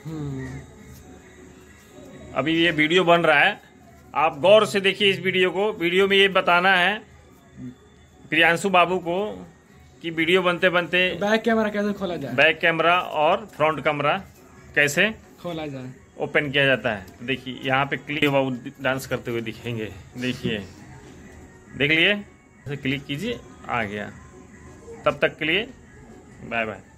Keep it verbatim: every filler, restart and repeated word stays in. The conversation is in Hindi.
अभी ये वीडियो बन रहा है, आप गौर से देखिए इस वीडियो को। वीडियो में ये बताना है प्रियांशु बाबू को कि वीडियो बनते बनते बैक कैमरा कैसे खोला जाए, बैक कैमरा और फ्रंट कैमरा कैसे खोला जाए, ओपन किया जाता है। तो देखिए यहाँ पे क्लिक बाबू डांस करते हुए दिखेंगे, देखिए देख लिए, क्लिक कीजिए, आ गया। तब तक के लिए बाय बाय।